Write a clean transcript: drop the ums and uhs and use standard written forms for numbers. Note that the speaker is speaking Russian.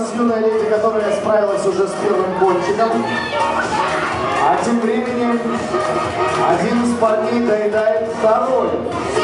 нас юная леди, которая справилась уже с первым кончиком. А тем временем один из парней доедает второй.